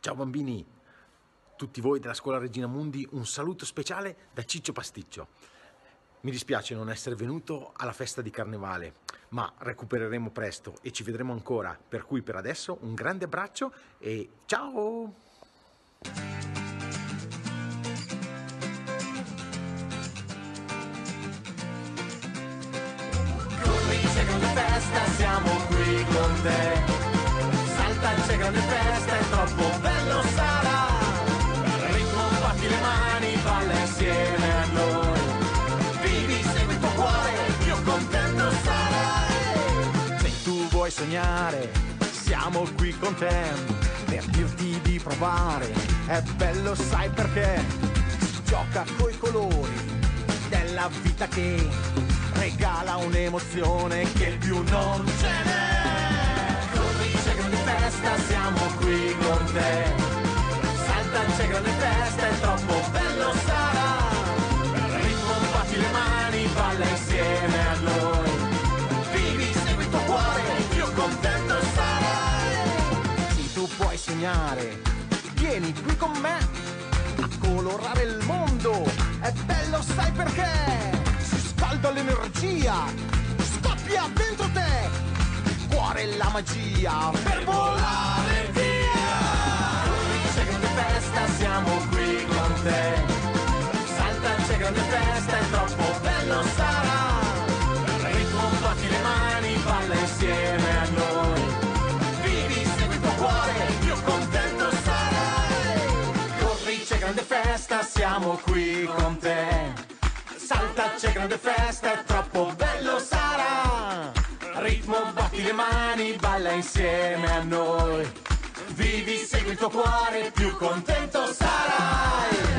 Ciao bambini, tutti voi della scuola Regina Mundi, un saluto speciale da Ciccio Pasticcio. Mi dispiace non essere venuto alla festa di Carnevale, ma recupereremo presto e ci vedremo ancora, per cui per adesso un grande abbraccio e ciao! Corri, c'è grande festa, siamo qui con te. Salta, c'è grande festa, è troppo bello sarà. Ritmo, batti le mani, balla insieme a noi. Vivi, segui il tuo cuore, più contento sarai. Se tu vuoi sognare, siamo qui con te per dirti di provare. È bello, sai perché? Si gioca coi colori della vita che regala un'emozione che più non ce n'è. Corri, c'è grande festa, siamo qui con te. Salta, c'è grande festa, è troppo bello sarà. Ritmo, batti le mani, balla insieme a noi. Vivi, segui il tuo cuore, più contento sarai. Se tu puoi sognare, vieni qui con me a colorare il mondo. È bello, sai perché? Si scalda l'energia, scoppia dentro te il cuore e la magia per volare via. C'è grande festa, siamo qui con te. Salta, c'è grande festa, è troppo bello sarà. Ritmo, batti le mani, balla insieme a noi. Vivi, segui il tuo cuore, più contento sarai. Corri, c'è grande festa, siamo qui con te. Salta, c'è grande festa, è troppo bello sarà. Ritmo, batti le mani, balla insieme a noi. Vivi, segui il tuo cuore, più contento sarai.